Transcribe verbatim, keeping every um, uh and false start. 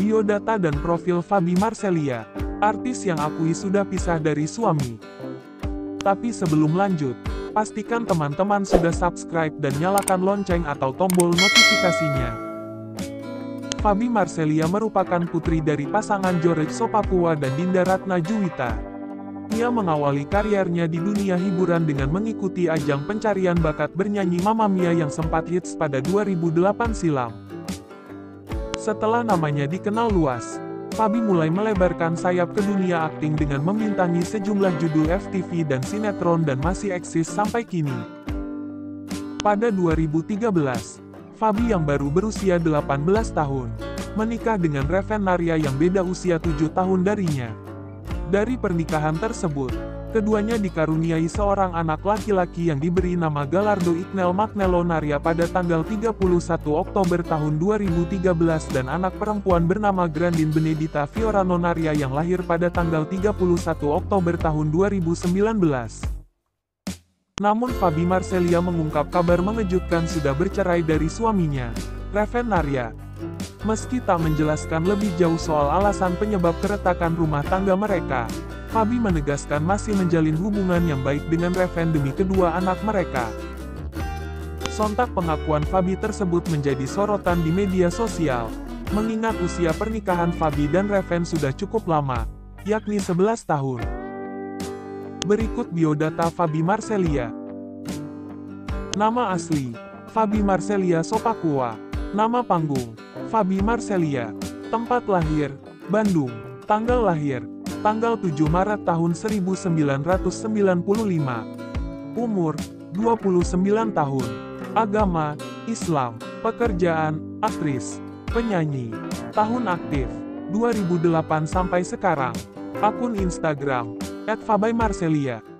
Biodata dan profil Faby Marcelia, artis yang akui sudah pisah dari suami. Tapi sebelum lanjut, pastikan teman-teman sudah subscribe dan nyalakan lonceng atau tombol notifikasinya. Faby Marcelia merupakan putri dari pasangan George Sopapua dan Dinda Ratna Juwita. Ia mengawali karirnya di dunia hiburan dengan mengikuti ajang pencarian bakat bernyanyi Mamma Mia yang sempat hits pada dua ribu delapan silam. Setelah namanya dikenal luas, Faby mulai melebarkan sayap ke dunia akting dengan membintangi sejumlah judul F T V dan sinetron dan masih eksis sampai kini. Pada dua ribu tiga belas, Faby yang baru berusia delapan belas tahun, menikah dengan Reven Narya yang beda usia tujuh tahun darinya. Dari pernikahan tersebut, keduanya dikaruniai seorang anak laki-laki yang diberi nama Galardo Ignel Magnelo Narya pada tanggal tiga puluh satu Oktober tahun dua ribu tiga belas dan anak perempuan bernama Grandin Benedita Fiorano Narya yang lahir pada tanggal tiga puluh satu Oktober tahun dua ribu sembilan belas. Namun Faby Marcelia mengungkap kabar mengejutkan sudah bercerai dari suaminya, Reven Narya. Meski tak menjelaskan lebih jauh soal alasan penyebab keretakan rumah tangga mereka, Faby menegaskan masih menjalin hubungan yang baik dengan Reven demi kedua anak mereka. Sontak pengakuan Faby tersebut menjadi sorotan di media sosial, mengingat usia pernikahan Faby dan Reven sudah cukup lama, yakni sebelas tahun. Berikut biodata Faby Marcelia. Nama asli, Faby Marcelia Sopapua. Nama panggung, Faby Marcelia. Tempat lahir, Bandung. Tanggal lahir, tanggal tujuh Maret tahun seribu sembilan ratus sembilan puluh lima. Umur, dua puluh sembilan tahun. Agama, Islam. Pekerjaan, aktris, penyanyi. Tahun aktif, dua ribu delapan sampai sekarang. Akun Instagram, et faby marcelia.